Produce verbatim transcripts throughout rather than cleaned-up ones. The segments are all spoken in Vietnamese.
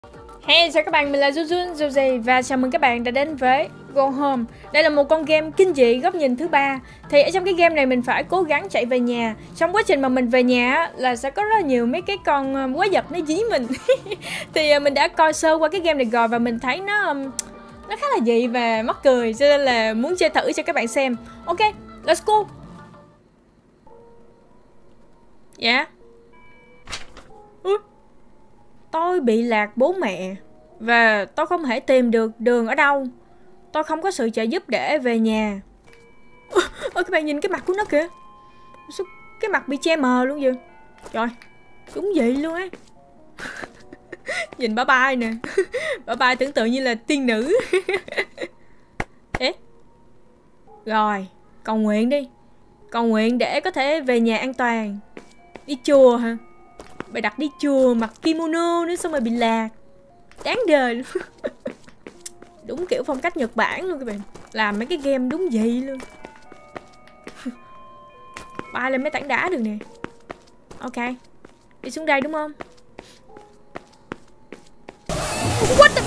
Hey, chào các bạn, mình là Jujun Joji và chào mừng các bạn đã đến với Go Home. Đây là một con game kinh dị góc nhìn thứ ba. Thì ở trong cái game này mình phải cố gắng chạy về nhà. Trong quá trình mà mình về nhà là sẽ có rất là nhiều mấy cái con quái vật nó dí mình. Thì mình đã coi sơ qua cái game này rồi và mình thấy nó nó khá là dị và mắc cười, cho nên là muốn chơi thử cho các bạn xem. Ok, let's go. Dạ yeah. Tôi bị lạc bố mẹ và tôi không thể tìm được đường ở đâu. Tôi không có sự trợ giúp để về nhà. Ôi, ôi các bạn nhìn cái mặt của nó kìa. Cái mặt bị che mờ luôn vậy. Trời, đúng vậy luôn á. Nhìn bả bai nè. Bả bai tưởng tượng như là tiên nữ. Ê. Rồi, cầu nguyện đi. Cầu nguyện để có thể về nhà an toàn. Đi chùa hả? Bà đặt đi chùa mặc kimono nữa xong rồi bị lạc. Đáng đời luôn. Đúng kiểu phong cách Nhật Bản luôn các bạn. Làm mấy cái game đúng vậy luôn. Bay lên mấy tảng đá được nè. Ok, đi xuống đây đúng không? What the...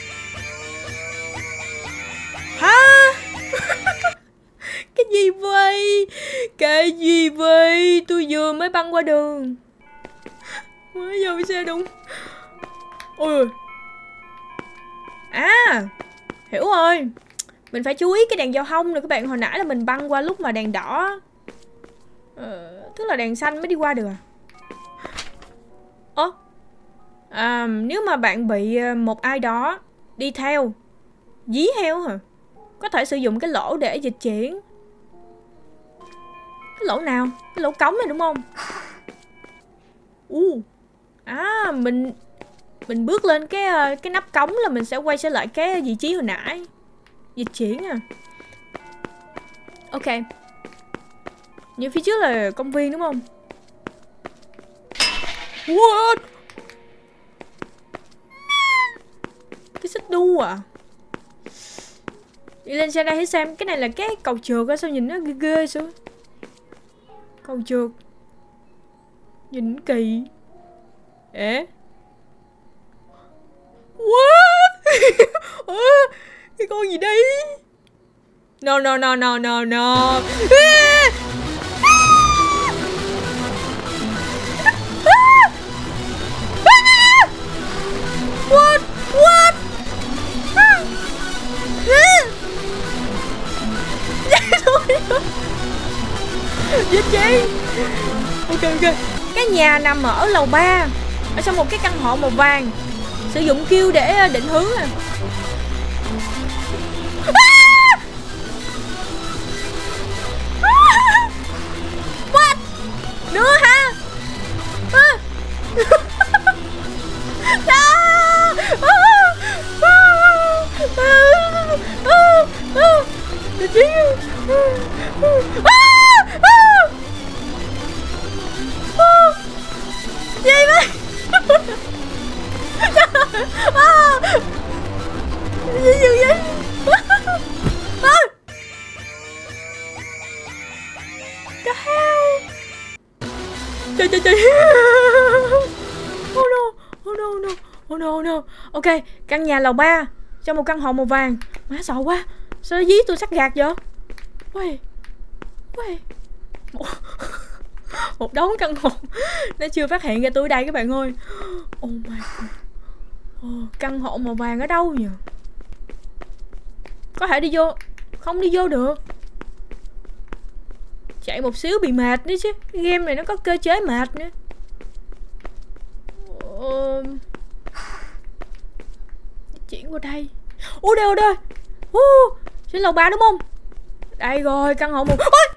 Hả? Cái gì vậy? Cái gì vậy? Tôi vừa mới băng qua đường. Mới vô xe đúng. Ôi. À, hiểu rồi. Mình phải chú ý cái đèn giao thông nè các bạn. Hồi nãy là mình băng qua lúc mà đèn đỏ. Ờ, tức là đèn xanh mới đi qua được à? Ơ à, nếu mà bạn bị một ai đó đi theo, dí theo hả? Có thể sử dụng cái lỗ để dịch chuyển. Cái lỗ nào? Cái lỗ cống này đúng không? Uh. À, mình mình bước lên cái cái nắp cống là mình sẽ quay trở lại cái vị trí hồi nãy. Dịch chuyển à. Ok. Như phía trước là công viên đúng không? What? Cái xích đu à? Đi lên xe đây hãy xem. Cái này là cái cầu trượt á. Sao nhìn nó ghê ghê sao? Cầu trượt. Nhìn kỳ. Ê. What? À, cái con gì đây? No no no no no no. À! What? What? Dịch chị. Ok ok. Cái nhà nằm ở lầu ba, ở trong một cái căn hộ màu vàng. Sử dụng kêu để định hướng à. What? Nữa hả? À. Gì vậy? À, gì gì vậy? À. The hell? Trời trời trời. Oh no, oh no, no, oh no, no. Ok, căn nhà lầu ba trong một căn hộ màu vàng. Má sợ quá. Sao nó dí tôi sắc gạt vậy? Ui, ui. Một... một đống căn hộ. Nó chưa phát hiện ra tôi ở đây các bạn ơi. Oh my god. Oh, căn hộ màu vàng ở đâu nhỉ? Có thể đi vô. Không đi vô được. Chạy một xíu bị mệt nữa chứ. Cái game này nó có cơ chế mệt nữa. uh... Chuyển qua đây. Ủa đây đây. uh, Trên lầu ba đúng không? Đây rồi, căn hộ màu... Ôi!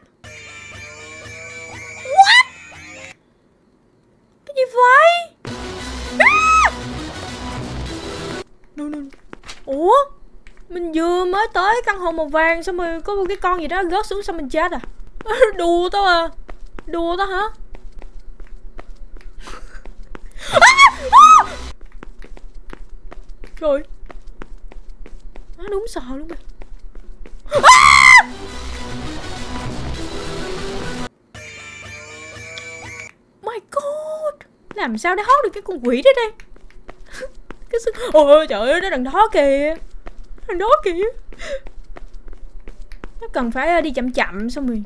What? Cái gì vậy? À! No, no. Ủa? Mình vừa mới tới căn hộ màu vàng. Xong rồi có một cái con gì đó rớt xuống. Xong mình chết à? Đùa tao à? Đùa tao hả? À! À! Rồi. Nó đúng sợ luôn mày. À! My god. Làm sao để hót được cái con quỷ đó đây? Cái sức... Ôi trời ơi, nó đằng đó kìa. Đằng đó kìa. Nó cần phải đi chậm chậm xong rồi.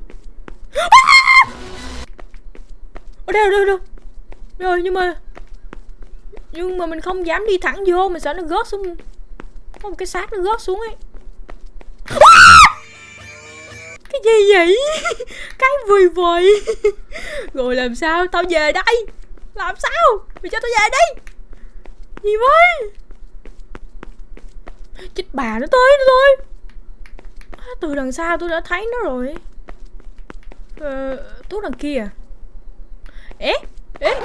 Ở đây, đâu, đâu. Rồi, nhưng mà... Nhưng mà mình không dám đi thẳng vô, mình sợ nó rớt xuống. Có một cái xác nó rớt xuống ấy. Cái gì vậy? Cái vùi vùi. Rồi làm sao? Tao về đây. Làm sao? Mày cho tao về đi. Gì vậy? Chết bà, nó tới, nó tới. Từ đằng sau tôi đã thấy nó rồi. Ờ, Tú đằng kia à? Ê, ê.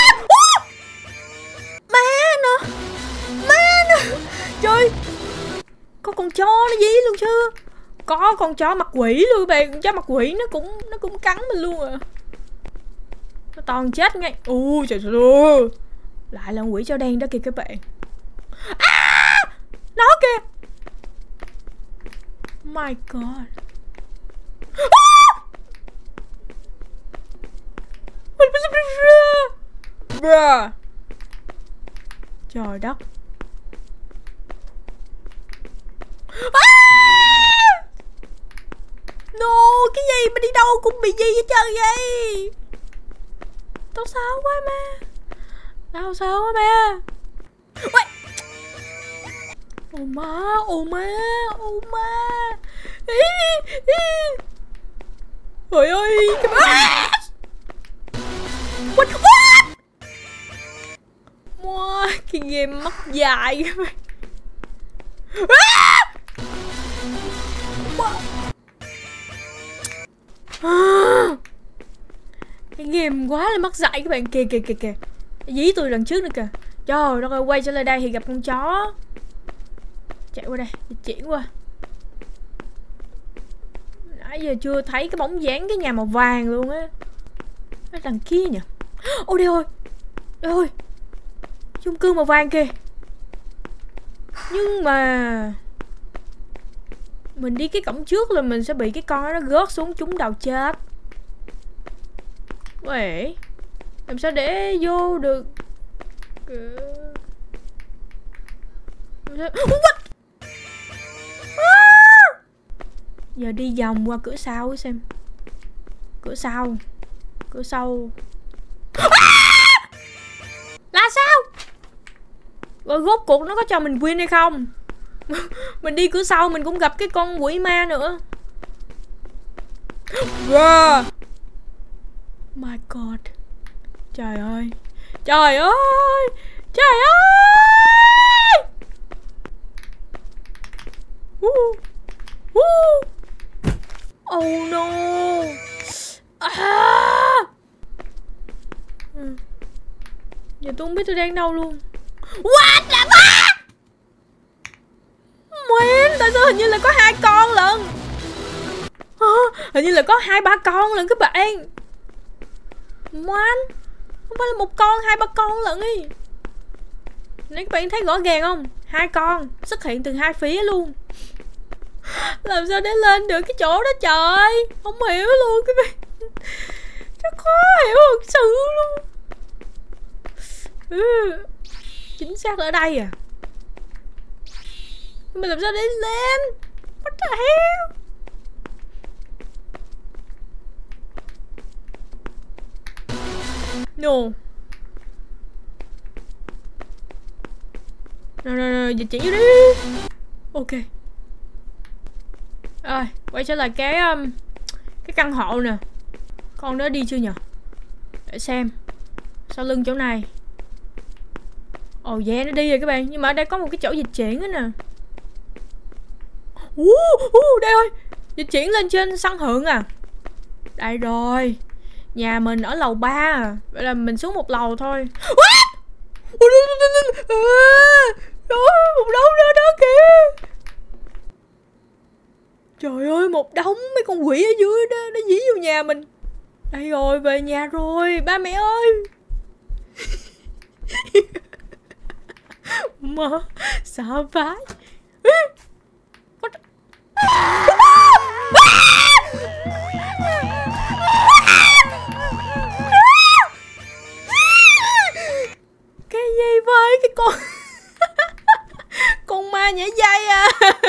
Ma nó. Ma nó. Trời. Có con chó nó dí luôn chứ. Có con chó mặt quỷ luôn bạn. Con chó mặt quỷ nó cũng nó cũng cắn mình luôn à. Nó toàn chết ngay. Ui trời ơi. Lại là con quỷ chó đen đó kìa các bạn. À! Nó kìa. My god. À! Bruh. Trời đất. À! No, cái gì mà đi đâu cũng bị gì hết trơn vậy? Tao sao quá ma. Tao sao quá ma. Ui. Ô má, ô má, ô má. Ý, ý. Trời ơi, cái má. What, what? Wow, cái game mất dài các bạn. À! À! Cái game quá là mất dạy các bạn. Kìa kìa kìa kìa. Dí tôi đằng trước nữa kìa. Trời đất ơi, quay trở lại đây thì gặp con chó. Chạy qua đây, chuyển qua. Nãy giờ chưa thấy cái bóng dáng cái nhà màu vàng luôn á. Ở đằng kia nhỉ. Ôi đây ơi. Đây ơi. Chung cư màu vàng kìa. Nhưng mà mình đi cái cổng trước là mình sẽ bị cái con đó nó rớt xuống trúng đầu chết. Vậy làm sao để vô được? What? À! Giờ đi vòng qua cửa sau xem. Cửa sau. Cửa sau. À! Là sao? Rồi rốt cuộc nó có cho mình win hay không? Mình đi cửa sau mình cũng gặp cái con quỷ ma nữa. Wow. My god. Trời ơi. Trời ơi. Trời ơi. uh. Uh. Oh no. À. Ừ. Giờ tôi không biết tôi đang đâu luôn. What the fuck? Man, tại sao hình như là có hai con lận? À, hình như là có hai ba con lận các bạn. Man, không phải là một con, hai ba con lận ý. Nếu các bạn thấy rõ ràng không? Hai con xuất hiện từ hai phía luôn. Làm sao để lên được cái chỗ đó trời? Không hiểu luôn các bạn. Nó khó hiểu thật sự luôn. Ừ. Chính xác là ở đây à? Nhưng mà làm sao để lên? What the hell? No. Rồi rồi rồi, dịch chuyển vô đi. Ok. Rồi, quay trở lại cái um, cái căn hộ nè. Con đó đi chưa nhờ? Để xem. Sau lưng chỗ này. Ồ oh yeah, nó đi rồi các bạn. Nhưng mà ở đây có một cái chỗ dịch chuyển đó nè. Uh, uh, đây ơi. Dịch chuyển lên trên sân thượng à. Đây rồi. Nhà mình ở lầu ba à. Vậy là mình xuống một lầu thôi. Đó, một đống đó đó kìa. Trời ơi, một đống mấy con quỷ ở dưới đó. Nó dí vô nhà mình. Đây rồi, về nhà rồi. Ba mẹ ơi. Mà sợ vãi. Cái gì vậy cái con? à, nhảy dây à.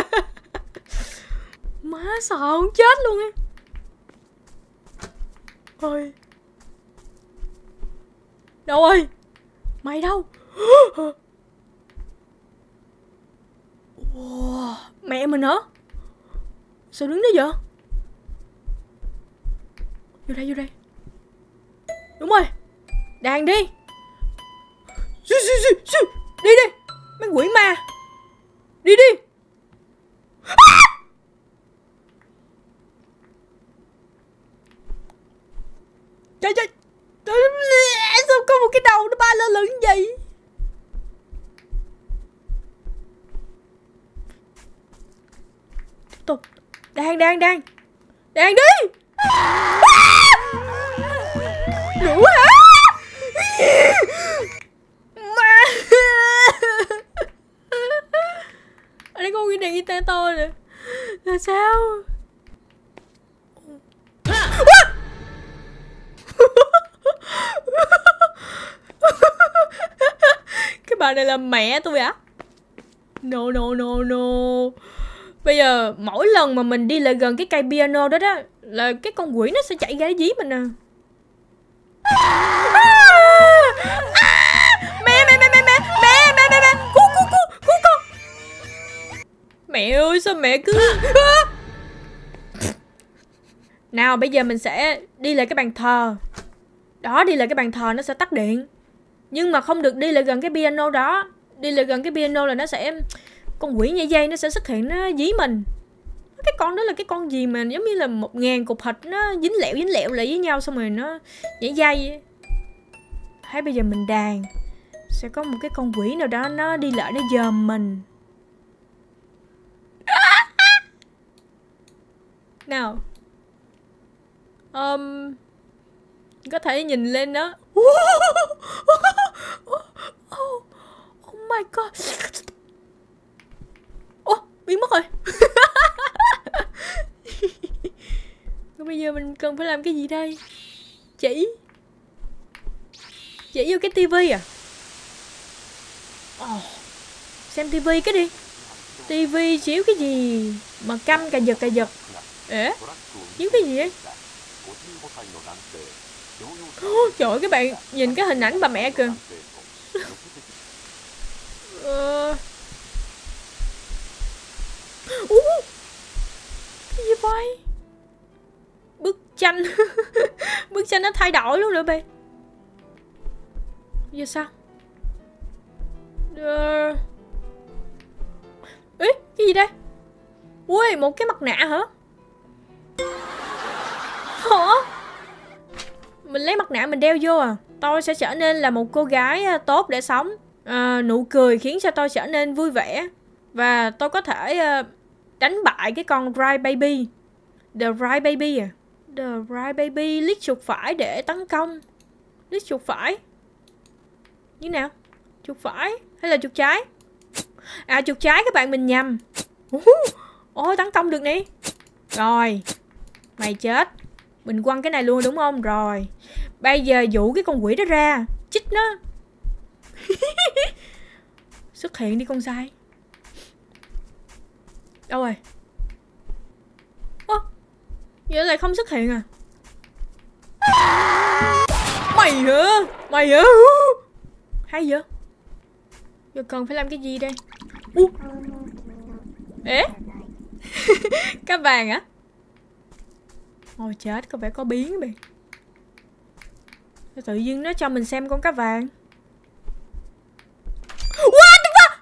Má sợ không chết luôn á. Ôi. Đâu ơi? Mày đâu? Wow, mẹ mình hả? Sao đứng đó vậy? Vô đây, vô đây. Đúng rồi. Đàn đi. Đi đi. Mấy quỷ ma. Đi đi. Trời trời. Sao có một cái đầu nó ba lơ lửng vậy? Tiếp tục. Đàn đàn đàn. Đàn đi. Đủ hả? Ma. Ở đây có cái đèn guitar to nè. Là sao? Cái bà này là mẹ tôi à? No no no no. Bây giờ mỗi lần mà mình đi lại gần cái cây piano đó đó là cái con quỷ nó sẽ chạy ra dí mình à. Mẹ mẹ mẹ mẹ mẹ mẹ mẹ mẹ mẹ cứu cứu cứu cứu con. Mẹ ơi sao mẹ cứ nào bây giờ mình sẽ đi lại cái bàn thờ. Đó, đi lại cái bàn thờ nó sẽ tắt điện. Nhưng mà không được đi lại gần cái piano đó. Đi lại gần cái piano là nó sẽ con quỷ nhảy dây nó sẽ xuất hiện, nó dí mình. Cái con đó là cái con gì mà giống như là một ngàn cục thịt nó dính lẹo dính lẹo lại với nhau xong rồi nó nhảy dây. Thấy bây giờ mình đàn sẽ có một cái con quỷ nào đó nó đi lại nó dòm mình. Nào um, có thể nhìn lên đó. Oh, oh my god. Ồ, oh, biến mất rồi. Bây giờ mình cần phải làm cái gì đây? Chỉ Chỉ vô cái tivi à? Oh, xem tivi cái đi. Tivi chiếu cái gì mà canh cà giật cà giật. Ế, chiếu cái gì ấy? Oh, trời ơi, các bạn nhìn cái hình ảnh bà mẹ kìa. uh... uh, Cái gì vậy? Bức tranh. Bức tranh nó thay đổi luôn rồi bạn. Giờ sao? Uh... Ê, cái gì đây? Ui, một cái mặt nạ hả? Hả? Mình lấy mặt nạ mình đeo vô à? Tôi sẽ trở nên là một cô gái tốt để sống. À, nụ cười khiến cho tôi trở nên vui vẻ. Và tôi có thể uh, đánh bại cái con Cry Baby. The Cry Baby à? The Cry Baby liếc chuột phải để tấn công. Liếc chuột phải. Như nào? Chuột phải hay là chuột trái? À, chuột trái các bạn, mình nhầm. Ôi, tấn công được nè. Rồi, mày chết. Mình quăng cái này luôn đúng không? Rồi, bây giờ dụ cái con quỷ đó ra, chích nó. Xuất hiện đi con sai. Đâu rồi? Ơ, vậy lại không xuất hiện à? Mày hả? Mày hả? Hay vậy? Giờ cần phải làm cái gì đây? Uh. Ế? Các bạn á? Ôi chết, có vẻ có biến bạn. Tự nhiên nó cho mình xem con cá vàng. What the fuck?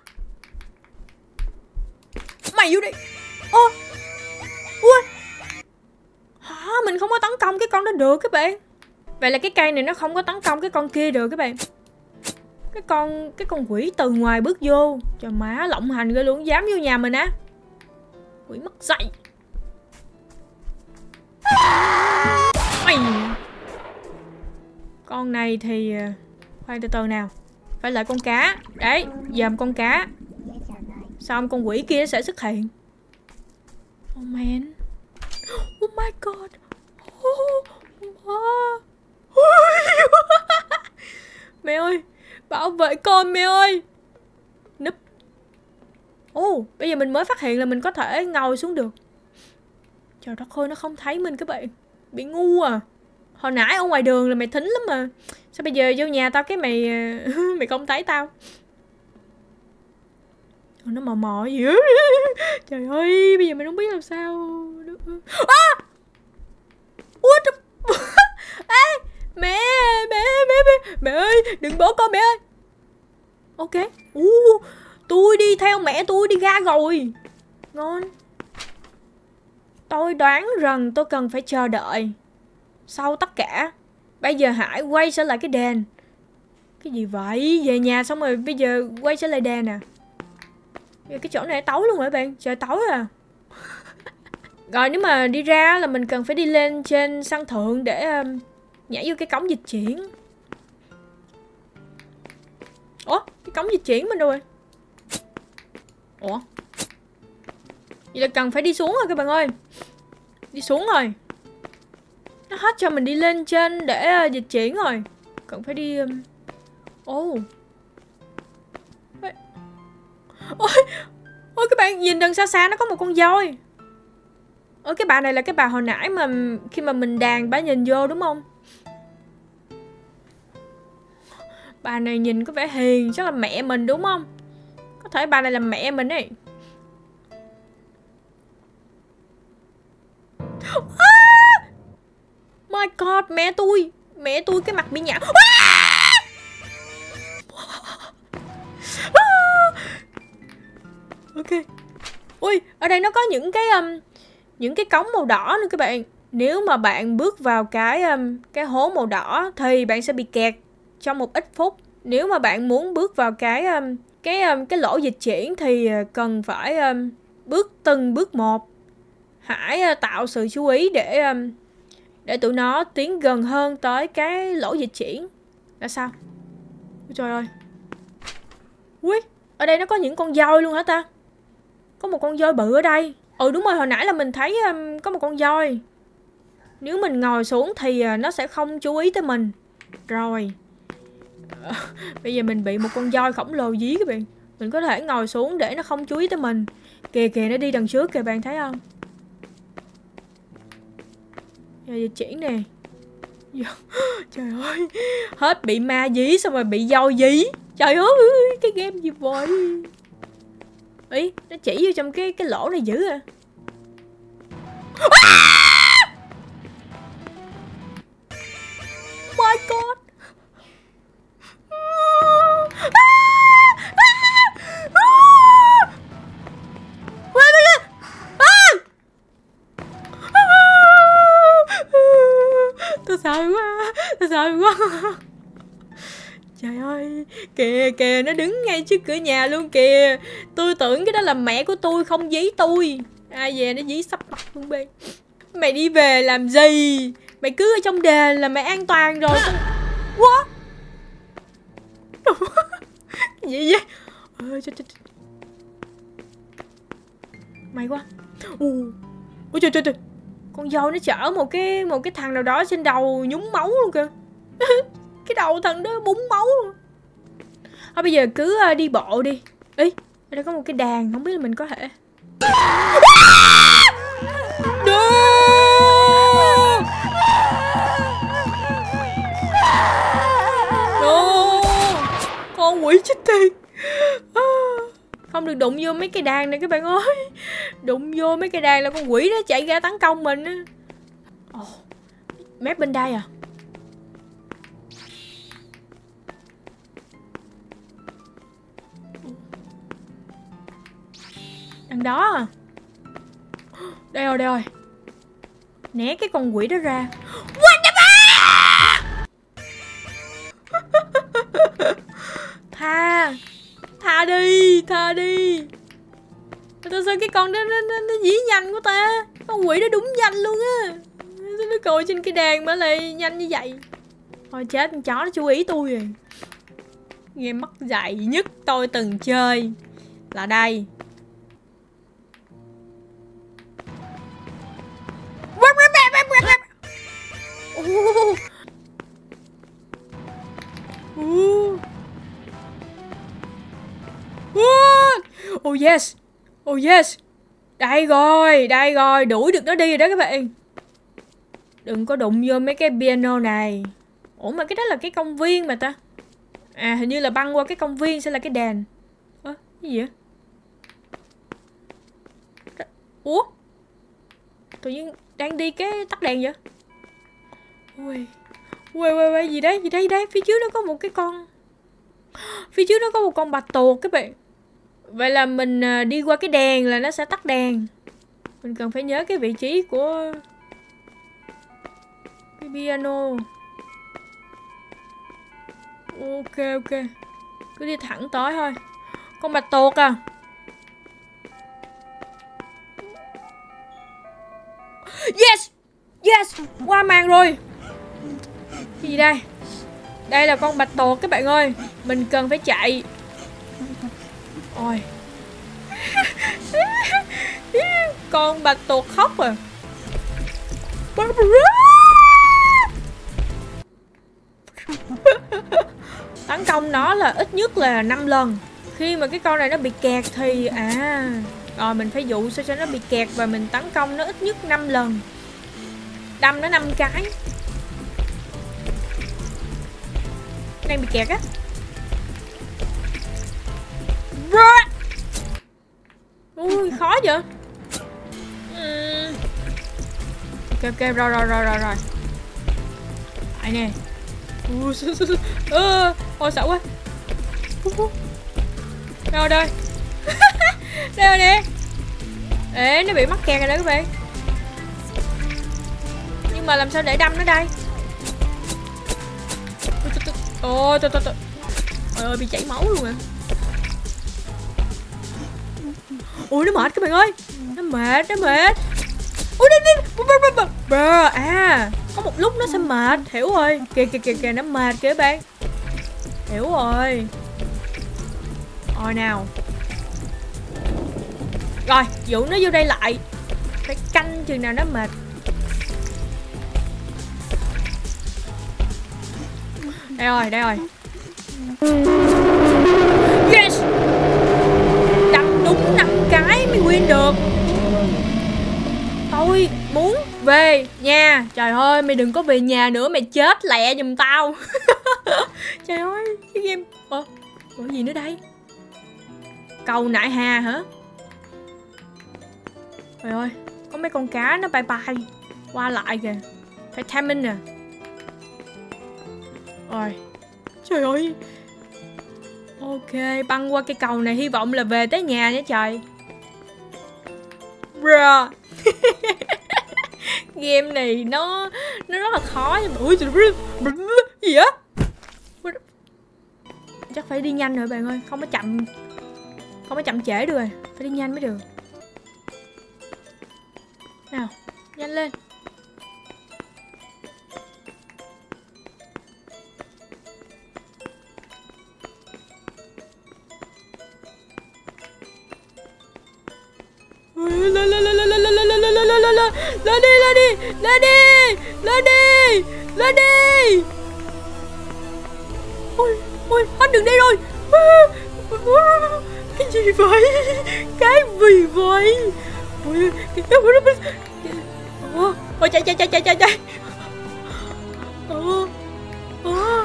Mày vô đi. Ô. Ui. Hả? Mình không có tấn công cái con đó được các bạn. Vậy là cái cây này nó không có tấn công cái con kia được các bạn. Cái con Cái con quỷ từ ngoài bước vô. Trời má, lộng hành ghê luôn. Dám vô nhà mình á. Quỷ mất dạy. Mày. Con này thì khoan từ từ nào. Phải lại con cá. Đấy, dòm con cá. Xong con quỷ kia sẽ xuất hiện. Oh man. Oh my god. Oh, oh. Mẹ ơi, bảo vệ con mẹ ơi. Núp. Ồ, Ô, bây giờ mình mới phát hiện là mình có thể ngồi xuống được. Trời đất ơi, nó không thấy mình các bạn. Bị ngu à. Hồi nãy ở ngoài đường là mày thính lắm mà. Sao bây giờ vô nhà tao cái mày mày không thấy tao? Nó mò mò gì á. Trời ơi, bây giờ mình không biết làm sao. À! What the... Ê, mẹ, mẹ, mẹ, mẹ, mẹ ơi, đừng bỏ con mẹ ơi. Ok. Uh, tôi đi theo mẹ tôi đi ra rồi. Ngon. Tôi đoán rằng tôi cần phải chờ đợi. Sau tất cả, bây giờ hãy quay trở lại cái đền. Cái gì vậy? Về nhà xong rồi bây giờ quay trở lại đền à? Cái chỗ này tối luôn rồi bạn. Trời tối à. Rồi nếu mà đi ra là mình cần phải đi lên trên sân thượng để um, nhảy vô cái cổng dịch chuyển. Ủa? Cái cổng dịch chuyển mình đâu rồi? Ủa? Vậy là cần phải đi xuống rồi các bạn ơi. Đi xuống rồi. Nó hết cho mình đi lên trên để uh, dịch chuyển rồi. Cần phải đi... Um... Ồ. Ôi, ôi các bạn nhìn đằng xa xa nó có một con voi. Ôi cái bà này là cái bà hồi nãy mà khi mà mình đàn bà nhìn vô đúng không? Bà này nhìn có vẻ hiền, chắc là mẹ mình đúng không? Có thể bà này là mẹ mình ấy. Ah! My God, mẹ tôi. Mẹ tôi cái mặt bị nhão. Ah! Ok. Ui, ở đây nó có những cái um, những cái cống màu đỏ nữa các bạn. Nếu mà bạn bước vào cái um, cái hố màu đỏ thì bạn sẽ bị kẹt trong một ít phút. Nếu mà bạn muốn bước vào cái um, cái um, cái lỗ dịch chuyển thì cần phải um, bước từng bước một. Hãy uh, tạo sự chú ý để um, để tụi nó tiến gần hơn tới cái lỗ dịch chuyển. Là sao? Ôi trời ơi. Ui, ở đây nó có những con voi luôn hả ta? Có một con voi bự ở đây. Ừ đúng rồi, hồi nãy là mình thấy um, có một con voi. Nếu mình ngồi xuống thì uh, nó sẽ không chú ý tới mình. Rồi uh, bây giờ mình bị một con voi khổng lồ dí các bạn. Mình có thể ngồi xuống để nó không chú ý tới mình. Kìa kìa, nó đi đằng trước kìa, bạn thấy không? Giờ dịch chuyển nè. Trời ơi, hết bị ma dí xong rồi bị voi dí. Trời ơi, cái game gì vậy? Ý, nó chỉ vô trong cái cái lỗ này dữ à. Ah! My God. Ah! Ah! Ah! Wait a minute. Ah! Tôi sợ quá, tôi sợ quá. Trời ơi, kìa kìa, nó đứng ngay trước cửa nhà luôn kìa. Tôi tưởng cái đó là mẹ của tôi không dí tôi. Ai về nó dí sắp mặt luôn bên. Mày đi về làm gì? Mày cứ ở trong đền là mày an toàn rồi. What? Cái gì vậy? Ôi, trời, trời. May quá. Ôi trời trời trời. Con dâu nó chở một cái một cái thằng nào đó trên đầu nhúng máu luôn kìa. Cái đầu thằng đó búng máu. Thôi bây giờ cứ uh, đi bộ đi. Ý, ở đây có một cái đàn, không biết là mình có thể. No. Con quỷ chết tiệt. Không được đụng vô mấy cái đàn này các bạn ơi. Đụng vô mấy cái đàn là con quỷ nó chạy ra tấn công mình á. Oh, mép bên đây à? Đằng đó à? Đây rồi, đây rồi. Né cái con quỷ đó ra. What the fuck? Tha. Tha đi, tha đi. Tại sao cái con đó nó, nó, nó dí nhanh của ta? Con quỷ đó đúng nhanh luôn á. Sao nó ngồi trên cái đàn mà lại nhanh như vậy? Thôi chết, con chó nó chú ý tôi rồi. Game mất dạy nhất tôi từng chơi là đây. Uh. Uh. Uh. Oh yes. Oh yes. Đây rồi, đây rồi, đuổi được nó đi rồi đó các bạn. Đừng có đụng vô mấy cái piano này. Ủa mà cái đó là cái công viên mà ta. À hình như là băng qua cái công viên sẽ là cái đèn. Ơ, cái gì vậy? Ủa? Tự nhiên đang đi cái tắt đèn vậy? Ui. Ui ui ui gì đấy, gì đấy, gì đấy, phía trước nó có một cái con. Phía trước nó có một con bạch tuộc các bạn. Vậy là mình đi qua cái đèn là nó sẽ tắt đèn. Mình cần phải nhớ cái vị trí của cái piano. Ok ok. Cứ đi thẳng tới thôi. Con bạch tuộc à. Yes. Yes. Qua màn rồi. Cái gì đây? Đây là con bạch tuộc các bạn ơi. Mình cần phải chạy. Ôi. Con bạch tuộc khóc à. Tấn công nó là ít nhất là năm lần. Khi mà cái con này nó bị kẹt thì à rồi mình phải dụ sao cho nó bị kẹt và mình tấn công nó ít nhất năm lần. Đâm nó năm cái. Đang bị kẹt á. Ui khó vậy. uhm. Ok ok rồi rồi rồi rồi rồi. Đây nè. Ôi ôi sợ quá. Đâu đây. Đây rồi nè. Ê nó bị mắc kẹt rồi đó các bạn. Nhưng mà làm sao để đâm nó đây. Ôi trời trời trời. Trời ơi bị chảy máu luôn à. Ui nó mệt các bạn ơi. Nó mệt, nó mệt. Ui đi đi. Bro, à, có một lúc nó sẽ mệt, hiểu rồi. Kìa kìa kìa kìa nó mệt kìa các bạn. Hiểu rồi. Rồi nào. Rồi, dụ nó vô đây lại. Phải canh chừng nào nó mệt. Đây rồi, đây rồi. Yes. Đâm đúng năm cái mới win được. Tôi muốn về nhà. Trời ơi mày đừng có về nhà nữa. Mày chết lẹ giùm tao. Trời ơi cái game. Ủa Ủa gì nữa đây. Cầu nại hà hả. Trời ơi có mấy con cá nó bay bay qua lại kìa. Phải timing nè. Rồi. Trời ơi. Ok băng qua cái cầu này. Hy vọng là về tới nhà nha trời. Bruh. Game này nó nó rất là khó. Ui trời ơi. Gì á. Chắc phải đi nhanh rồi bạn ơi. Không có chậm. Không có chậm trễ được rồi. Phải đi nhanh mới được. Nào nhanh lên. Lên lên lên lên lên lên lên lên lên lên lên lên lên đi lên đi lên đi lên đi lên đi. Ôi ôi anh đừng đi rồi. Cái gì vậy. Cái gì vậy. Ôi ôi chạy chạy chạy chạy chạy chạy. Ủa Ủa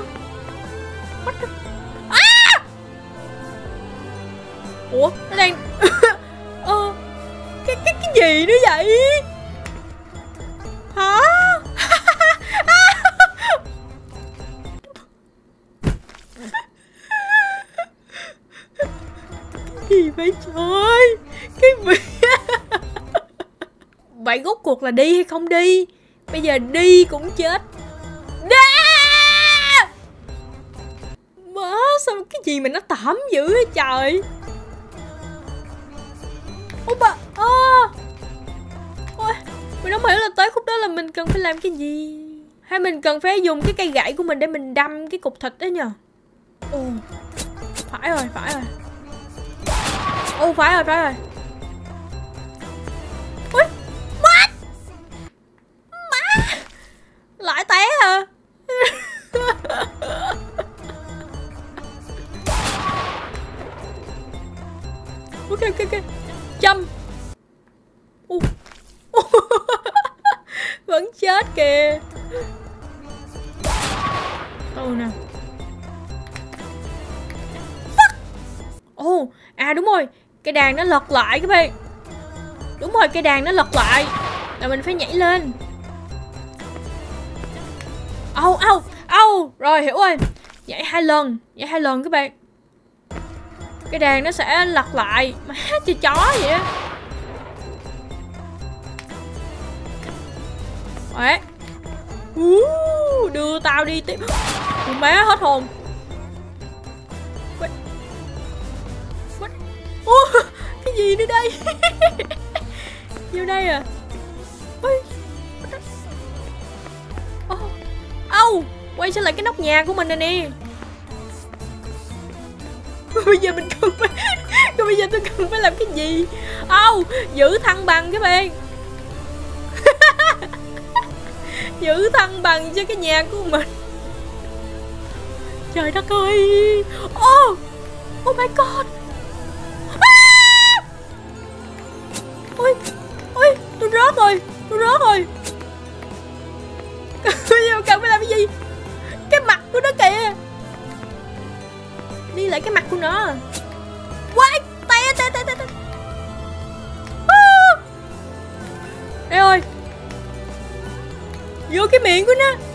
Ủa nó đang ờ cái cái cái gì nữa vậy hả. Cái gì vậy trời. Cái gì. Vậy rốt cuộc là đi hay không đi. Bây giờ đi cũng chết. Má sao cái gì mà nó tẩm dữ vậy trời. Ủa bà à. Ôi mình không hiểu là tới khúc đó là mình cần phải làm cái gì. Hay mình cần phải dùng cái cây gậy của mình để mình đâm cái cục thịt đó nhờ. Ồ phải rồi phải rồi. Ồ phải rồi phải rồi. Ui má. Má lại té hả. Ok ok ok. Châm. uh. Vẫn chết kìa. Ừ nè. Ồ, oh, à đúng rồi, cái đàn nó lật lại các bạn. Đúng rồi, cái đàn nó lật lại là mình phải nhảy lên. Âu, âu, âu. Rồi, hiểu rồi. Nhảy hai lần, nhảy hai lần các bạn. Cái đàn nó sẽ lật lại. Má chơi chó vậy á. Đấy. Uh, đưa tao đi tiếp. Ủa má hết hồn. Quay. Quay. Uh, cái gì nữa đây? Vô đây à. Ôi. Oh. Oh. Quay trở lại cái nóc nhà của mình này nè. Bây giờ mình cần phải bây giờ tôi cần phải làm cái gì? Oh, giữ thăng bằng các bạn. Giữ thăng bằng cho cái nhà của mình. Trời đất ơi. Oh, oh my god. Ah! Ôi, ôi, tôi rớt rồi, tôi rớt rồi. Bây giờ cần phải làm cái gì? Cái mặt của nó kìa. Đi lại cái mặt của nó. Quay, tay tay tay tay. Ah! Ê ơi. Vô cái miệng của nó.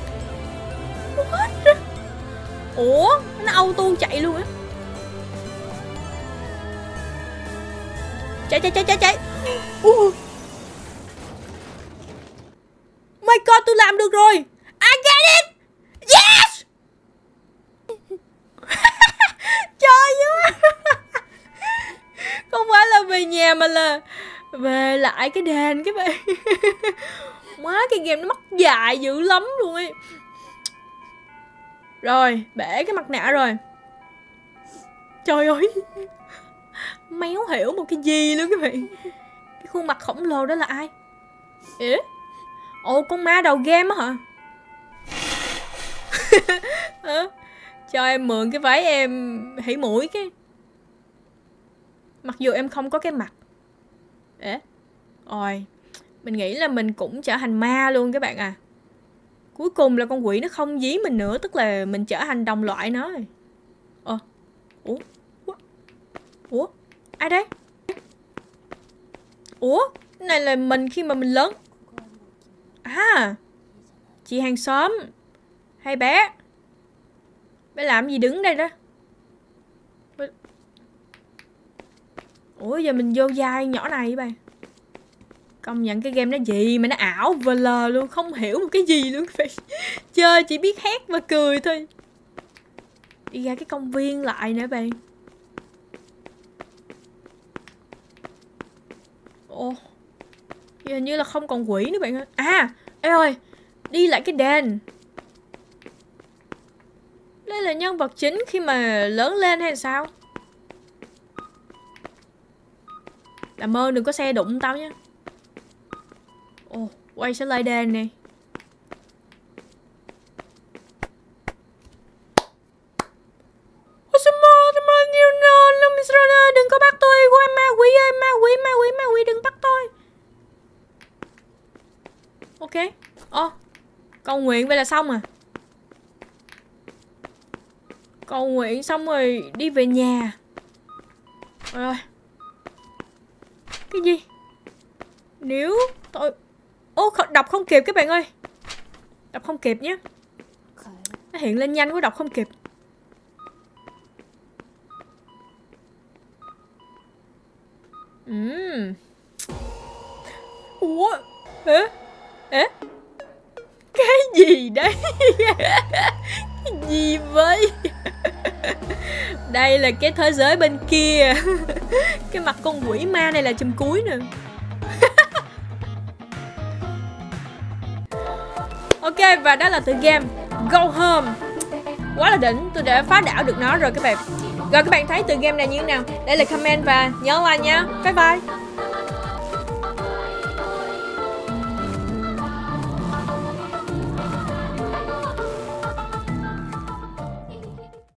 What? Ủa, nó auto chạy luôn á. Chạy chạy chạy chạy chạy. Uh. My god, tôi làm được rồi. I get it. Yes. Trời ơi. Không phải là về nhà mà là về lại cái đền các bạn. Má, cái game nó mất dài dữ lắm luôn ấy. Rồi, bể cái mặt nạ rồi. Trời ơi. Méo hiểu một cái gì luôn các bạn. Cái khuôn mặt khổng lồ đó là ai? Ế? Ồ, con ma đầu game á hả? À, cho em mượn cái váy em hỉ mũi cái. Mặc dù em không có cái mặt. Ế? Ôi, mình nghĩ là mình cũng trở thành ma luôn các bạn à. Cuối cùng là con quỷ nó không dí mình nữa. Tức là mình trở thành đồng loại nó rồi. Ờ. Ủa? Ủa? Ai đấy? Ủa? Cái này là mình khi mà mình lớn. À, chị hàng xóm. Hay bé. Bé làm gì đứng đây đó? Ủa giờ mình vô vai nhỏ này vậy? Công nhận cái game nó gì mà nó ảo vờ lờ luôn. Không hiểu một cái gì luôn. Chơi chỉ biết hét và cười thôi. Đi ra cái công viên lại nữa bạn. Ồ, hình như là không còn quỷ nữa bạn ơi. À, ê ơi, đi lại cái đền. Đây là nhân vật chính khi mà lớn lên hay sao? Làm ơn đừng có xe đụng tao nha. Ồ, quay trở lại đền nè. Đừng có bắt tôi, ma quỷ ơi, ma quỷ, ma quỷ, ma quỷ, đừng bắt tôi. Ok. Ồ, cầu nguyện vậy là xong à? Cầu nguyện xong rồi đi về nhà. Rồi. Cái gì? Nếu tôi... Ô, đọc không kịp các bạn ơi. Đọc không kịp nhé. Nó hiện lên nhanh quá, đọc không kịp. Ừm. Ủa? Ế? Ế? Cái gì đấy? Cái gì vậy? Đây là cái thế giới bên kia. Cái mặt con quỷ ma này là chùm cuối nè. Ok, và đó là tựa game Go Home. Quá là đỉnh, tôi đã phá đảo được nó rồi các bạn. Rồi các bạn thấy tựa game này như thế nào? Để lại comment và nhớ like nha. Bye bye.